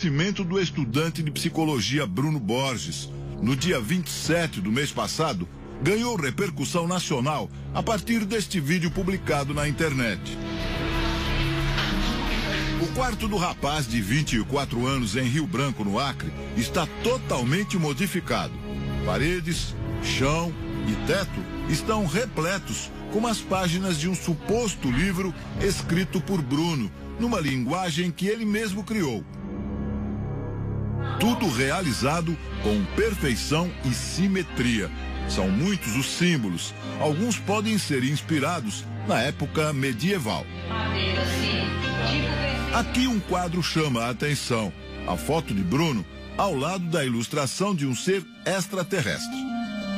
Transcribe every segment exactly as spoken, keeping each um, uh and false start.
falecimento do estudante de psicologia Bruno Borges, no dia vinte e sete do mês passado, ganhou repercussão nacional a partir deste vídeo publicado na internet. O quarto do rapaz de vinte e quatro anos em Rio Branco, no Acre, está totalmente modificado. Paredes, chão e teto estão repletos com as páginas de um suposto livro escrito por Bruno, numa linguagem que ele mesmo criou. Tudo realizado com perfeição e simetria. São muitos os símbolos. Alguns podem ser inspirados na época medieval. Aqui um quadro chama a atenção. A foto de Bruno ao lado da ilustração de um ser extraterrestre.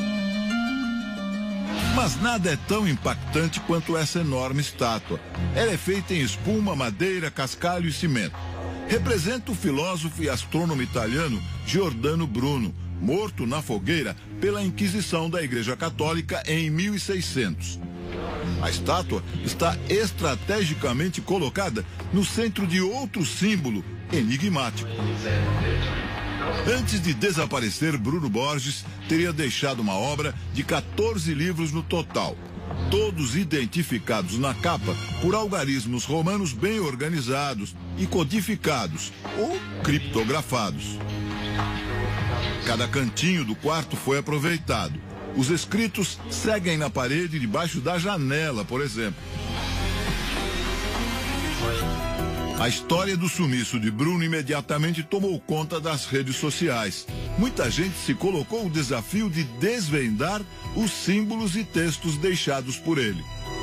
Mas nada é tão impactante quanto essa enorme estátua. Ela é feita em espuma, madeira, cascalho e cimento. Representa o filósofo e astrônomo italiano Giordano Bruno, morto na fogueira pela Inquisição da Igreja Católica em mil e seiscentos. A estátua está estrategicamente colocada no centro de outro símbolo enigmático. Antes de desaparecer, Bruno Borges teria deixado uma obra de quatorze livros no total, todos identificados na capa por algarismos romanos bem organizados e codificados ou criptografados. Cada cantinho do quarto foi aproveitado. Os escritos seguem na parede debaixo da janela, por exemplo. A história do sumiço de Bruno imediatamente tomou conta das redes sociais. Muita gente se colocou o desafio de desvendar os símbolos e textos deixados por ele.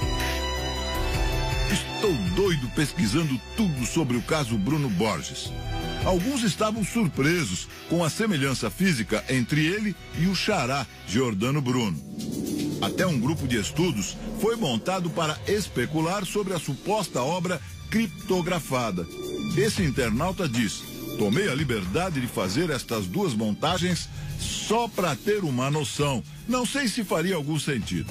Estou doido pesquisando tudo sobre o caso Bruno Borges. Alguns estavam surpresos com a semelhança física entre ele e o xará Giordano Bruno. Até um grupo de estudos foi montado para especular sobre a suposta obra criptografada. Esse internauta diz: tomei a liberdade de fazer estas duas montagens só para ter uma noção. Não sei se faria algum sentido.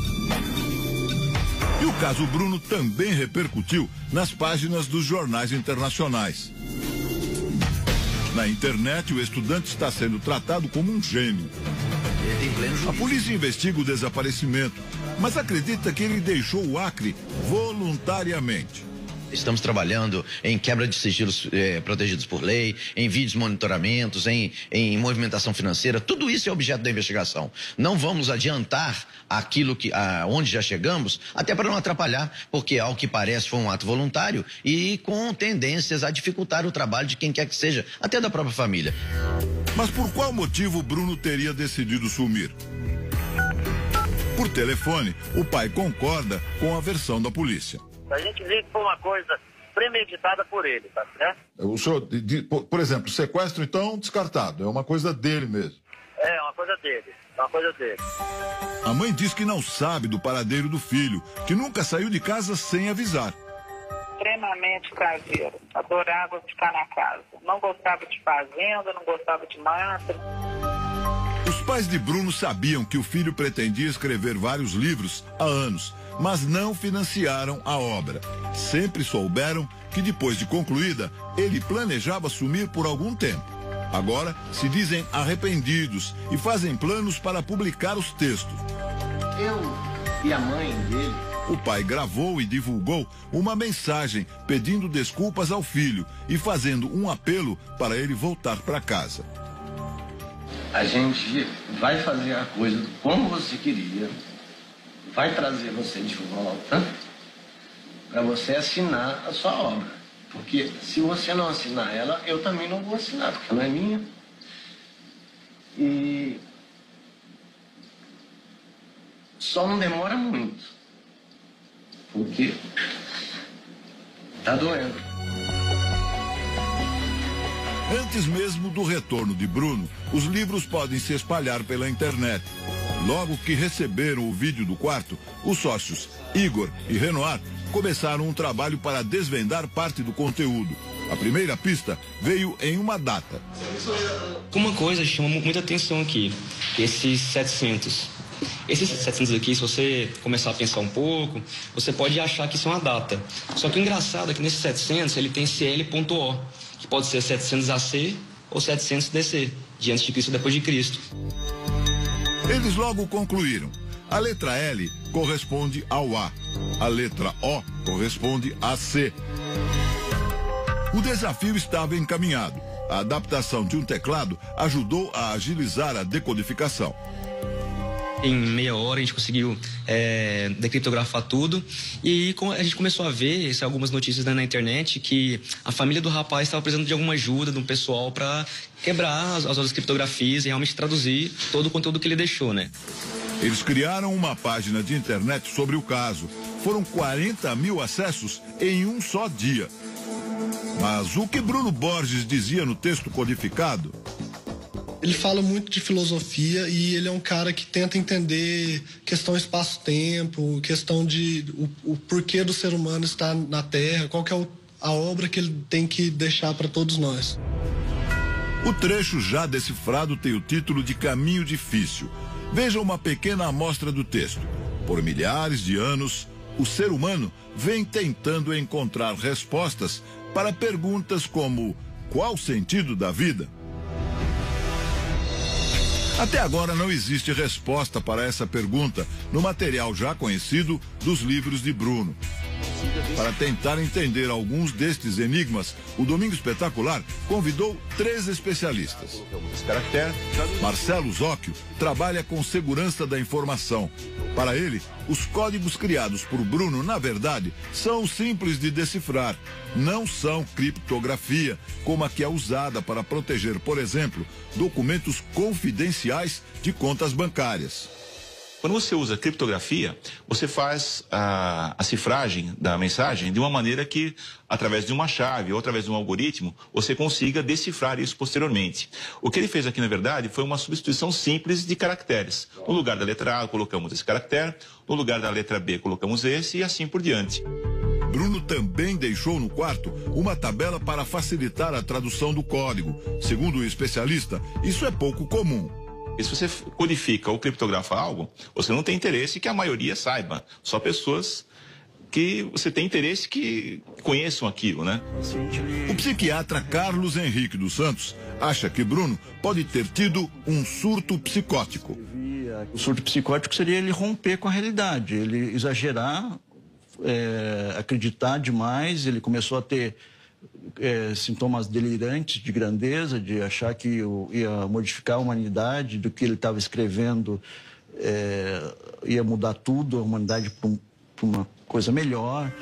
E o caso Bruno também repercutiu nas páginas dos jornais internacionais. Na internet, o estudante está sendo tratado como um gênio. A polícia investiga o desaparecimento, mas acredita que ele deixou o Acre voluntariamente. Estamos trabalhando em quebra de sigilos eh, protegidos por lei, em vídeos monitoramentos, em, em movimentação financeira. Tudo isso é objeto da investigação. Não vamos adiantar aquilo que, a, onde já chegamos, até para não atrapalhar, porque ao que parece foi um ato voluntário e com tendências a dificultar o trabalho de quem quer que seja, até da própria família. Mas por qual motivo Bruno teria decidido sumir? Por telefone, o pai concorda com a versão da polícia. A gente vê que foi uma coisa premeditada por ele, tá certo? O senhor, de, por, por exemplo, sequestro, então, descartado. É uma coisa dele mesmo. É, uma coisa dele. É uma coisa dele. A mãe diz que não sabe do paradeiro do filho, que nunca saiu de casa sem avisar. Extremamente caseiro. Adorava ficar na casa. Não gostava de fazenda, não gostava de mata. Os pais de Bruno sabiam que o filho pretendia escrever vários livros há anos, mas não financiaram a obra. Sempre souberam que depois de concluída, ele planejava sumir por algum tempo. Agora se dizem arrependidos e fazem planos para publicar os textos. Eu e a mãe dele. O pai gravou e divulgou uma mensagem pedindo desculpas ao filho e fazendo um apelo para ele voltar para casa. A gente vai fazer a coisa como você queria, vai trazer você de volta para você assinar a sua obra. Porque se você não assinar ela, eu também não vou assinar, porque não é minha. E só não demora muito, porque tá doendo. Antes mesmo do retorno de Bruno, os livros podem se espalhar pela internet. Logo que receberam o vídeo do quarto, os sócios Igor e Renoir começaram um trabalho para desvendar parte do conteúdo. A primeira pista veio em uma data. Uma coisa chama muita atenção aqui, esses setecentos. Esses setecentos aqui, se você começar a pensar um pouco, você pode achar que isso é uma data. Só que o engraçado é que nesses setecentos ele tem C L ponto O, que pode ser setecentos A C ou setecentos D C, de antes de Cristo ou depois de Cristo. Eles logo concluíram. A letra L corresponde ao A. A letra O corresponde a C. O desafio estava encaminhado. A adaptação de um teclado ajudou a agilizar a decodificação. Em meia hora a gente conseguiu é, decriptografar tudo e a gente começou a ver algumas notícias na internet que a família do rapaz estava precisando de alguma ajuda de um pessoal para quebrar as, as outras criptografias e realmente traduzir todo o conteúdo que ele deixou, né? Eles criaram uma página de internet sobre o caso. Foram quarenta mil acessos em um só dia. Mas o que Bruno Borges dizia no texto codificado? Ele fala muito de filosofia e ele é um cara que tenta entender questão espaço-tempo, questão de o, o porquê do ser humano estar na Terra, qual que é o, a obra que ele tem que deixar para todos nós. O trecho já decifrado tem o título de Caminho Difícil. Veja uma pequena amostra do texto. Por milhares de anos, o ser humano vem tentando encontrar respostas para perguntas como: qual o sentido da vida? Até agora não existe resposta para essa pergunta no material já conhecido dos livros de Bruno. Para tentar entender alguns destes enigmas, o Domingo Espetacular convidou três especialistas. Marcelo Zóquio trabalha com segurança da informação. Para ele, os códigos criados por Bruno, na verdade, são simples de decifrar. Não são criptografia, como a que é usada para proteger, por exemplo, documentos confidenciais de contas bancárias. Quando você usa criptografia, você faz a, a cifragem da mensagem de uma maneira que, através de uma chave ou através de um algoritmo, você consiga decifrar isso posteriormente. O que ele fez aqui, na verdade, foi uma substituição simples de caracteres. No lugar da letra A, colocamos esse caractere, no lugar da letra B, colocamos esse e assim por diante. Bruno também deixou no quarto uma tabela para facilitar a tradução do código. Segundo o especialista, isso é pouco comum. E se você codifica ou criptografa algo, você não tem interesse que a maioria saiba. Só pessoas que você tem interesse que conheçam aquilo, né? O psiquiatra Carlos Henrique dos Santos acha que Bruno pode ter tido um surto psicótico. O surto psicótico seria ele romper com a realidade, ele exagerar, é, acreditar demais, ele começou a ter É, sintomas delirantes de grandeza, de achar que ia modificar a humanidade, do que ele estava escrevendo é, ia mudar tudo, a humanidade para um, uma coisa melhor.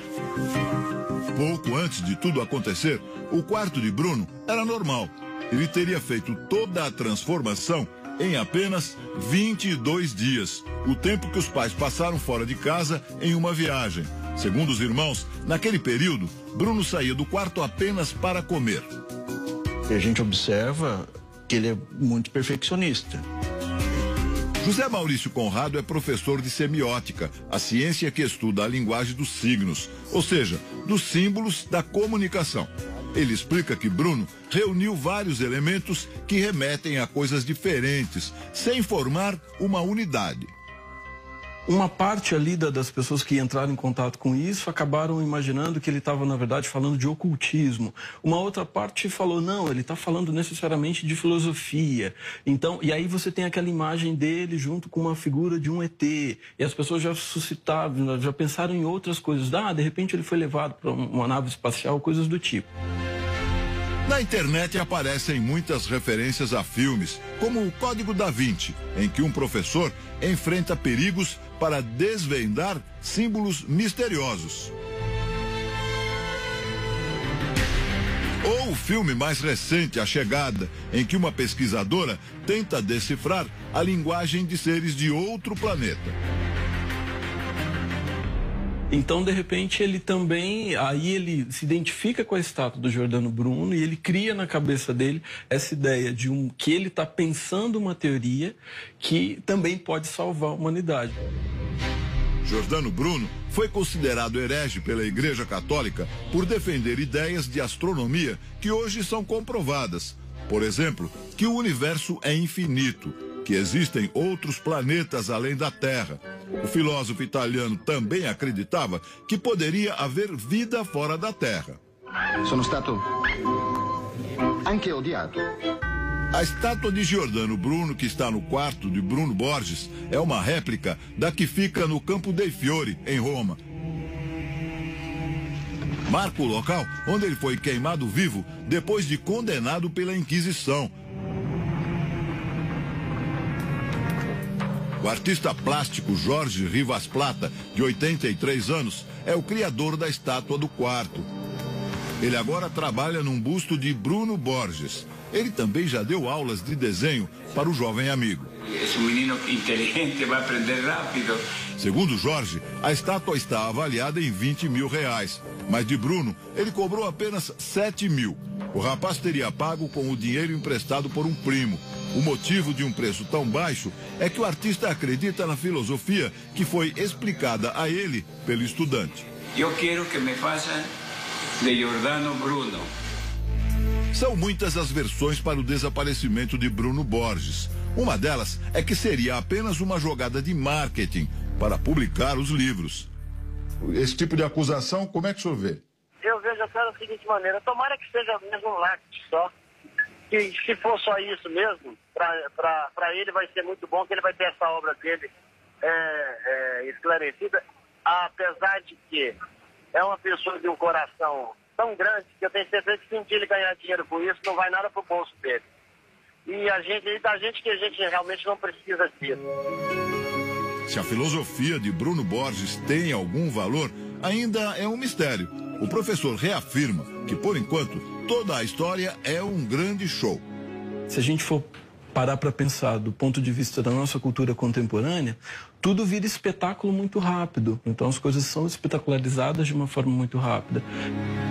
Pouco antes de tudo acontecer, o quarto de Bruno era normal. Ele teria feito toda a transformação em apenas vinte e dois dias, o tempo que os pais passaram fora de casa em uma viagem. Segundo os irmãos, naquele período, Bruno saía do quarto apenas para comer. A gente observa que ele é muito perfeccionista. José Maurício Conrado é professor de semiótica, a ciência que estuda a linguagem dos signos, ou seja, dos símbolos da comunicação. Ele explica que Bruno reuniu vários elementos que remetem a coisas diferentes, sem formar uma unidade. Uma parte ali da, das pessoas que entraram em contato com isso acabaram imaginando que ele estava, na verdade, falando de ocultismo. Uma outra parte falou, não, ele está falando necessariamente de filosofia. Então, e aí você tem aquela imagem dele junto com uma figura de um E T. E as pessoas já suscitaram, já pensaram em outras coisas. Ah, de repente ele foi levado para uma nave espacial, coisas do tipo. Na internet aparecem muitas referências a filmes, como o Código da Vinci, em que um professor enfrenta perigos para desvendar símbolos misteriosos. Ou o filme mais recente, A Chegada, em que uma pesquisadora tenta decifrar a linguagem de seres de outro planeta. Então, de repente, ele também, aí ele se identifica com a estátua do Giordano Bruno e ele cria na cabeça dele essa ideia de um, que ele está pensando uma teoria que também pode salvar a humanidade. Giordano Bruno foi considerado herege pela Igreja Católica por defender ideias de astronomia que hoje são comprovadas. Por exemplo, que o universo é infinito, que existem outros planetas além da Terra. O filósofo italiano também acreditava que poderia haver vida fora da Terra. Sono stato anche odiato. A estátua de Giordano Bruno, que está no quarto de Bruno Borges, é uma réplica da que fica no Campo dei Fiori, em Roma. Marca o local onde ele foi queimado vivo depois de condenado pela Inquisição. O artista plástico Jorge Rivas Plata, de oitenta e três anos, é o criador da estátua do quarto. Ele agora trabalha num busto de Bruno Borges. Ele também já deu aulas de desenho para o jovem amigo. É um menino inteligente, vai aprender rápido. Segundo Jorge, a estátua está avaliada em vinte mil reais. Mas de Bruno, ele cobrou apenas sete mil. O rapaz teria pago com o dinheiro emprestado por um primo. O motivo de um preço tão baixo é que o artista acredita na filosofia que foi explicada a ele pelo estudante. Eu quero que me façam de Giordano Bruno. São muitas as versões para o desaparecimento de Bruno Borges. Uma delas é que seria apenas uma jogada de marketing para publicar os livros. Esse tipo de acusação, como é que o senhor vê? Eu vejo até da seguinte maneira, tomara que seja mesmo um marketing só. Que se for só isso mesmo, para ele vai ser muito bom, que ele vai ter essa obra dele é, é, esclarecida, apesar de que é uma pessoa de um coração tão grande que eu tenho certeza que se ele ganhar dinheiro com isso, não vai nada pro bolso dele. E a gente, e da gente que a gente realmente não precisa disso. Se a filosofia de Bruno Borges tem algum valor, ainda é um mistério. O professor reafirma que, por enquanto, toda a história é um grande show. Se a gente for parar para pensar do ponto de vista da nossa cultura contemporânea, tudo vira espetáculo muito rápido. Então as coisas são espetacularizadas de uma forma muito rápida.